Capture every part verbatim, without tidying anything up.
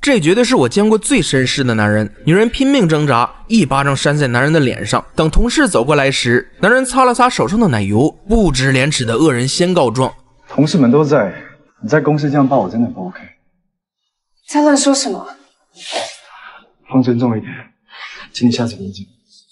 这绝对是我见过最绅士的男人。女人拼命挣扎，一巴掌扇在男人的脸上。等同事走过来时，男人擦了擦手上的奶油，不知廉耻的恶人先告状： 同事们都在，你在公司这样抱我真的不 OK。 在乱说什么？ 放尊重一点，请你下次理解。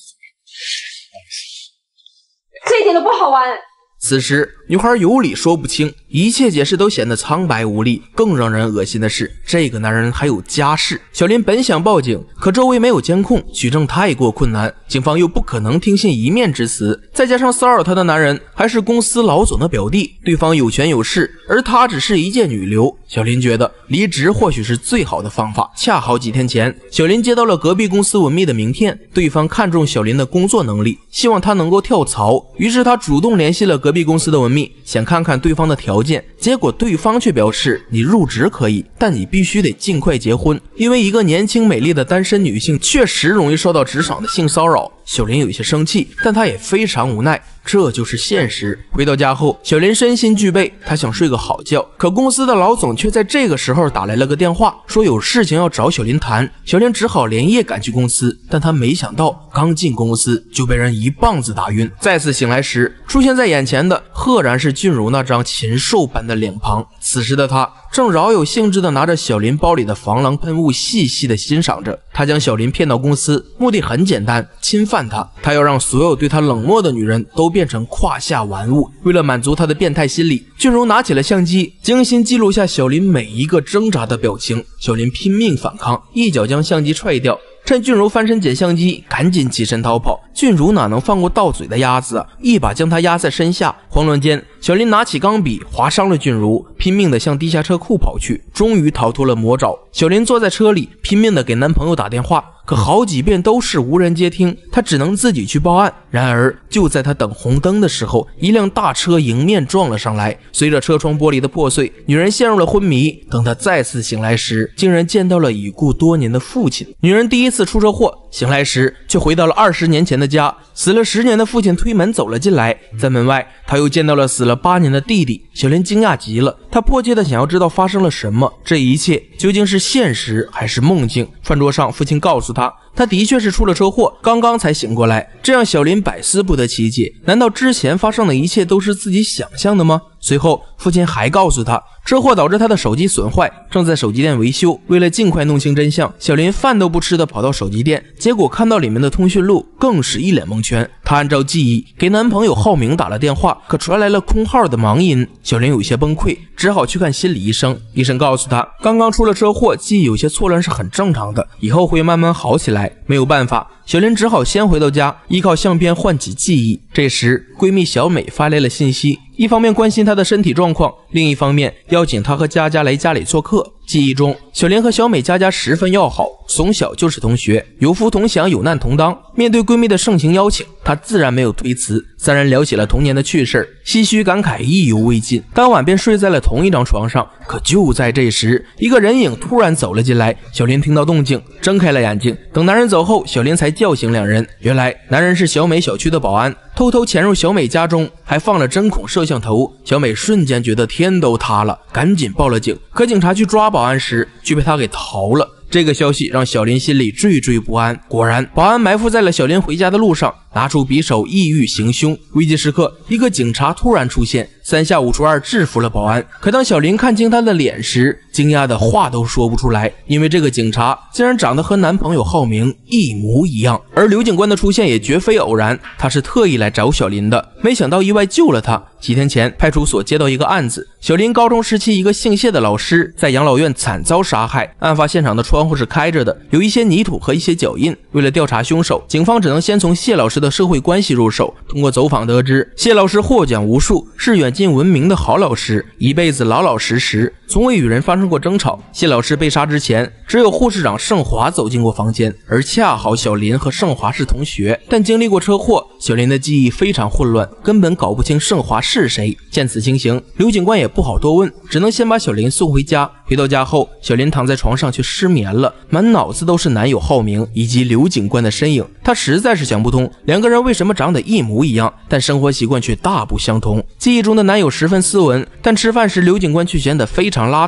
这一点都不好玩。 此时，女孩有理说不清，一切解释都显得苍白无力。更让人恶心的是，这个男人还有家室。小林本想报警，可周围没有监控，取证太过困难，警方又不可能听信一面之词。再加上骚扰她的男人还是公司老总的表弟，对方有权有势，而她只是一介女流。小林觉得离职或许是最好的方法。恰好几天前，小林接到了隔壁公司文秘的名片，对方看中小林的工作能力，希望他能够跳槽。于是他主动联系了隔壁公司的文秘，想看看对方的条件。结果对方却表示，你入职可以，但你必须得尽快结婚，因为一个年轻美丽的单身女性确实容易受到职场的性骚扰。小林有些生气，但他也非常无奈，这就是现实。回到家后，小林身心俱备，他想睡个好觉，可公司的老总却在这个时候打来了个电话，说有事情要找小林谈。小林只好连夜赶去公司，但他没想到刚进公司就被人一棒子打晕。再次醒来时，出现在眼前的赫然是俊如那张禽兽般的脸庞。此时的他正饶有兴致地拿着小林包里的防狼喷雾细细地欣赏着。他将小林骗到公司，目的很简单，侵犯他。他要让所有对他冷漠的女人都变成胯下玩物。为了满足他的变态心理，俊如拿起了相机，精心记录下小林每一个挣扎的表情。小林拼命反抗，一脚将相机踹掉，趁俊如翻身捡相机，赶紧起身逃跑。俊如哪能放过到嘴的鸭子啊，一把将他压在身下。慌乱间，小林拿起钢笔划伤了俊如，拼命地向地下车库跑去，终于逃脱了魔爪。小林坐在车里，拼命地给男朋友打电话，可好几遍都是无人接听，她只能自己去报案。然而就在她等红灯的时候，一辆大车迎面撞了上来，随着车窗玻璃的破碎，女人陷入了昏迷。等她再次醒来时，竟然见到了已故多年的父亲。女人第一次出车祸，醒来时却回到了二十年前的家，死了十年的父亲推门走了进来，在门外她又见到了死了八年的弟弟。小林惊讶极了，她迫切地想要知道发生了什么，这一切究竟是现实还是梦境？饭桌上，父亲告诉她，他的确是出了车祸，刚刚才醒过来，这让小林百思不得其解。难道之前发生的一切都是自己想象的吗？随后父亲还告诉他，车祸导致他的手机损坏，正在手机店维修。为了尽快弄清真相，小林饭都不吃的跑到手机店，结果看到里面的通讯录，更是一脸蒙圈。她按照记忆给男朋友浩明打了电话，可传来了空号的忙音。小林有些崩溃，只好去看心理医生。医生告诉他，刚刚出了车祸，记忆有些错乱是很正常的，以后会慢慢好起来。没有办法，小林只好先回到家，依靠相片唤起记忆。这时闺蜜小美发来了信息，一方面关心她的身体状况，另一方面邀请她和佳佳来家里做客。记忆中，小林和小美佳佳十分要好，从小就是同学，有福同享，有难同当。面对闺蜜的盛情邀请，她自然没有推辞。三人聊起了童年的趣事，唏嘘感慨意犹未尽，当晚便睡在了同一张床上。可就在这时，一个人影突然走了进来，小林听到动静，睁开了眼睛。等男人走后，小林才叫醒两人。原来男人是小美小区的保安，偷偷潜入小美家中，还放了针孔摄像头。小美瞬间觉得天都塌了，赶紧报了警。可警察去抓保安时，却被他给逃了。这个消息让小林心里惴惴不安。果然，保安埋伏在了小林回家的路上，拿出匕首意欲行凶。危急时刻，一个警察突然出现，三下五除二制服了保安。可当小林看清他的脸时，惊讶的话都说不出来，因为这个警察竟然长得和男朋友浩明一模一样。而刘警官的出现也绝非偶然，他是特意来找小林的，没想到意外救了他。几天前，派出所接到一个案子，小林高中时期一个姓谢的老师在养老院惨遭杀害，案发现场的窗户是开着的，有一些泥土和一些脚印。为了调查凶手，警方只能先从谢老师的社会关系入手。通过走访得知，谢老师获奖无数，是远近闻名的好老师，一辈子老老实实，从未与人发生过争吵。谢老师被杀之前，只有护士长盛华走进过房间，而恰好小林和盛华是同学，但经历过车祸，小林的记忆非常混乱，根本搞不清盛华是谁。见此情形，刘警官也不好多问，只能先把小林送回家。回到家后，小林躺在床上却失眠了，满脑子都是男友浩明以及刘警官的身影。他实在是想不通，两个人为什么长得一模一样，但生活习惯却大不相同。记忆中的男友十分斯文，但吃饭时刘警官却显得非常邋遢，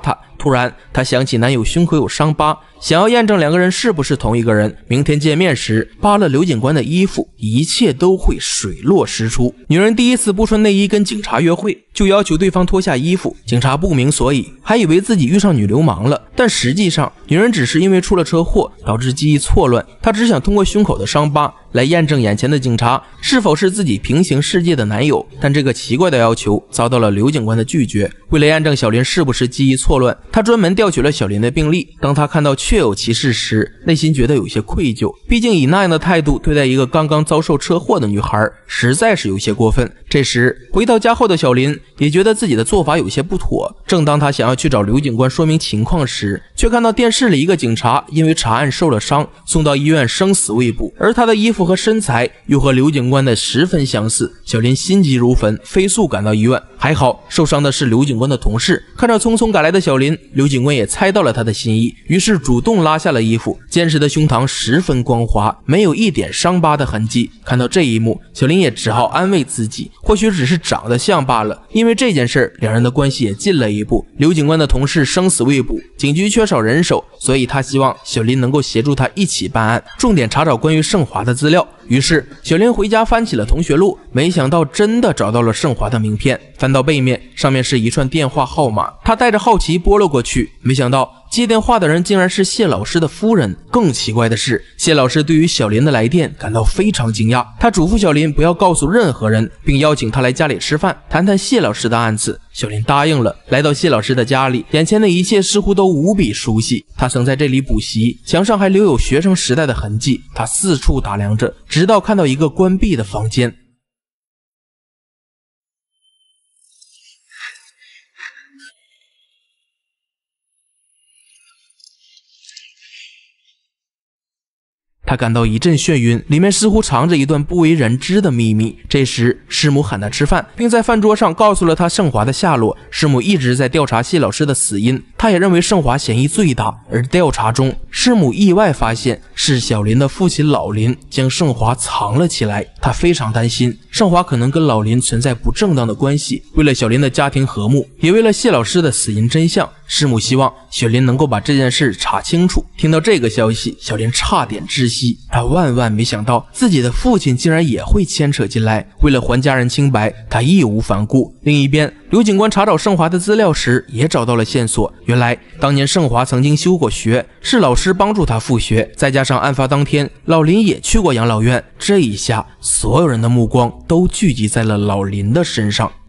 突然，她想起男友胸口有伤疤，想要验证两个人是不是同一个人。明天见面时，扒了刘警官的衣服，一切都会水落石出。女人第一次不穿内衣跟警察约会，就要求对方脱下衣服。警察不明所以，还以为自己遇上女流氓了，但实际上，女人只是因为出了车祸，导致记忆错乱。她只想通过胸口的伤疤来验证眼前的警察是否是自己平行世界的男友。但这个奇怪的要求遭到了刘警官的拒绝。为了验证小林是不是记忆错乱，他专门调取了小林的病历。当他看到确有其事时，内心觉得有些愧疚，毕竟以那样的态度对待一个刚刚遭受车祸的女孩，实在是有些过分。这时回到家后的小林也觉得自己的做法有些不妥。正当他想要去找刘警官说明情况时，却看到电视里一个警察因为查案受了伤，送到医院生死未卜，而他的衣服和身材又和刘警官的十分相似。小林心急如焚，飞速赶到医院。还好受伤的是刘警官的同事，看着匆匆赶来的小林，刘警官也猜到了他的心意，于是主动拉下了衣服，坚实的胸膛十分光滑，没有一点伤疤的痕迹。看到这一幕，小林也只好安慰自己，或许只是长得像罢了。因为这件事，两人的关系也近了一步。刘警官的同事生死未卜，警局缺少人手，所以他希望小林能够协助他一起办案，重点查找关于盛华的资料。于是小林回家翻起了同学录，没想到真的找到了盛华的名片。翻到背面，上面是一串电话号码，他带着好奇拨了过去，没想到接电话的人竟然是谢老师的夫人。更奇怪的是，谢老师对于小林的来电感到非常惊讶，他嘱咐小林不要告诉任何人，并邀请他来家里吃饭，谈谈谢老师的案子。小林答应了。来到谢老师的家里，眼前的一切似乎都无比熟悉。他曾在这里补习，墙上还留有学生时代的痕迹。他四处打量着，直到看到一个关闭的房间。他感到一阵眩晕，里面似乎藏着一段不为人知的秘密。这时师母喊他吃饭，并在饭桌上告诉了他盛华的下落。师母一直在调查谢老师的死因，他也认为盛华嫌疑最大。而调查中，师母意外发现是小林的父亲老林将盛华藏了起来。他非常担心盛华可能跟老林存在不正当的关系。为了小林的家庭和睦，也为了谢老师的死因真相，师母希望小林能够把这件事查清楚。听到这个消息，小林差点窒息。他万万没想到自己的父亲竟然也会牵扯进来。为了还家人清白，他义无反顾。另一边，刘警官查找盛华的资料时也找到了线索。原来当年盛华曾经休过学，是老师帮助他复学，再加上案发当天老林也去过养老院，这一下所有人的目光都聚集在了老林的身上。